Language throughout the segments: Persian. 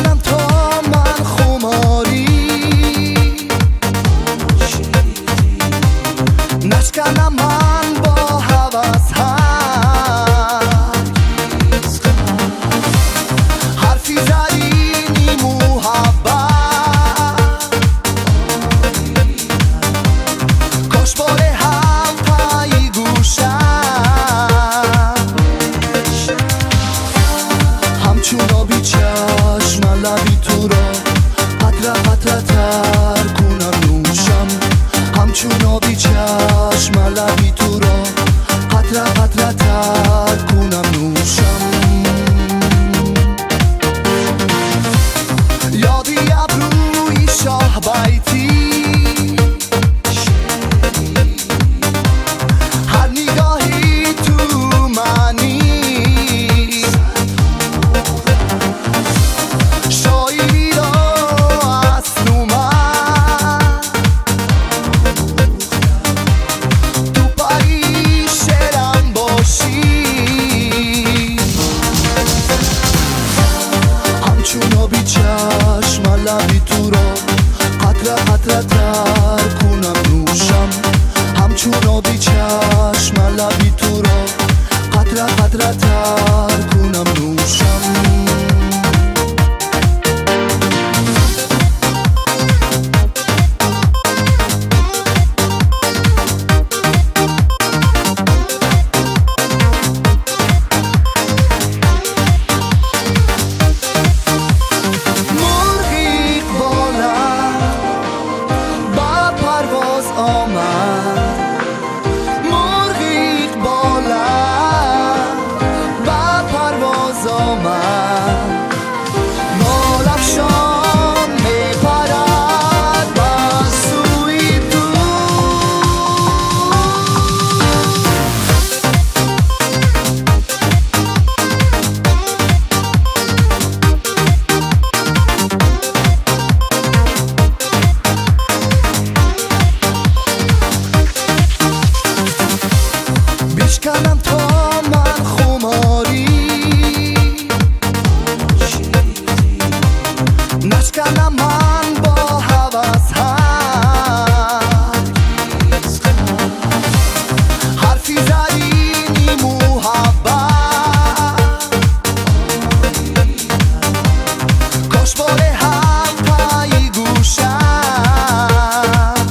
بشکنم تا من خماری نشکنم من با هوس حرفی زدینی محبت کاش باره هم پایی گوشم همچون آبی چشم لبی تو را قطره قطره تر کنم نوشم همچون آبی چشم لبی تو را قطره قطره تر کنم نوشم یادی ابروی شاه بیتی هر نگاهی تو منی شاعری را از نومن تو پری شعرم باشی همچون آبی چشم لبی تو را قطره قطره تر کنم نوشم همچون آبی چشم لبی تو را قطره قطره تر کنم نوشم بشکنم تا من خماری نشکنم من با هوس حرفی زدینی محبت کاش باره هم پایی گوشم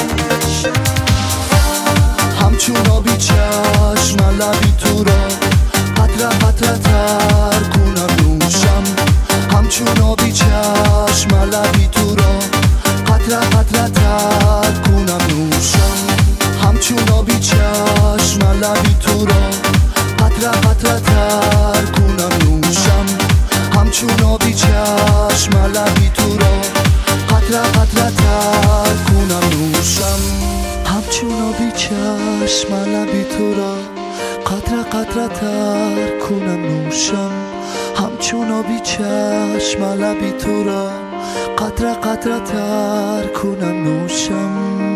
همچون آبی چشم لبی تو را قطره قطره تر کنم نوشم همچون آبی چشم لبی تو را قطره قطره تر کنم نوشم همچون آبی چشم لبی تو را قطره قطره تر کنم نوشم همچون آبی چشم لبی تو را قطره قطره تر کنم نوشم همچون آبی چشم لبی تو را قطره قطره تر کنم نوشم همچون آبی چشم لبی تو را قطره قطره تر کنم نوشم